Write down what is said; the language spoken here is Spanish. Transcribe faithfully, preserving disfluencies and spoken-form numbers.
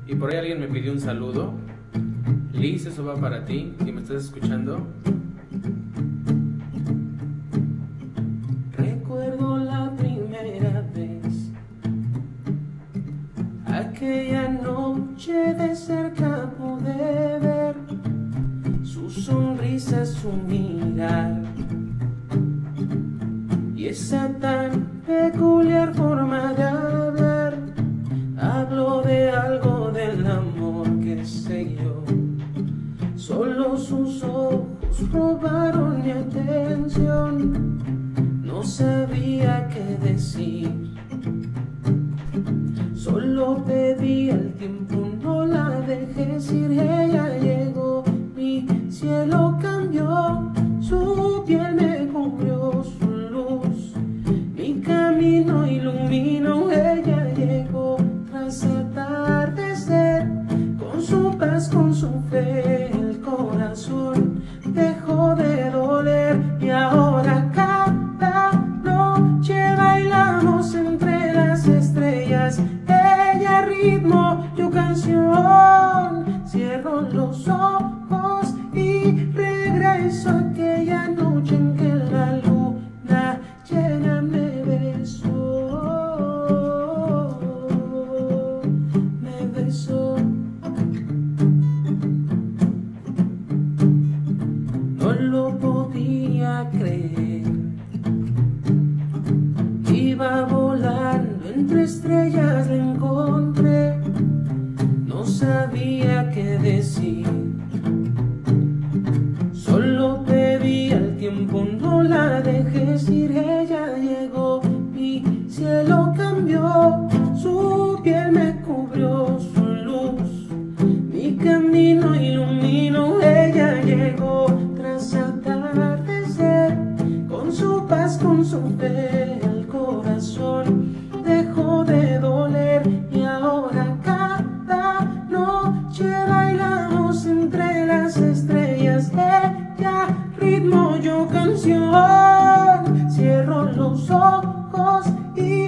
Y por ahí alguien me pidió un saludo. Liz, eso va para ti, si me estás escuchando. Recuerdo la primera vez, aquella noche de cerca pude ver su sonrisa, su mirar y esa tan peculiar forma de hablar. Habló de algo del amor, que sé yo. Solo sus ojos robaron mi atención. No sabía qué decir. Solo pedí el tiempo, no la dejé ir. Ella llegó, mi cielo cambió, su piel me cubrió, su luz mi camino iluminó. Ella llegó tras atardecer, con su paz, con su fe, el corazón dejó de doler. Y ahora cada noche bailamos entre las estrellas, ella ritmo, yo canción. Cierro los ojos y regreso a aquella noche en que la luna llena me besó, me besó. No lo podía creer, iba volando entre estrellas, la encontré. No sabía qué decir, solo pedí el tiempo, no la dejé ir. Ella llegó, mi cielo cambió, su piel me cubrió, su luz mi camino iluminó. Ella llegó tras atardecer, con su paz, con su fe, el corazón dejó de doler. Y ahora cada noche bailamos entre las estrellas, ella ritmo, yo canción. Cierro los ojos y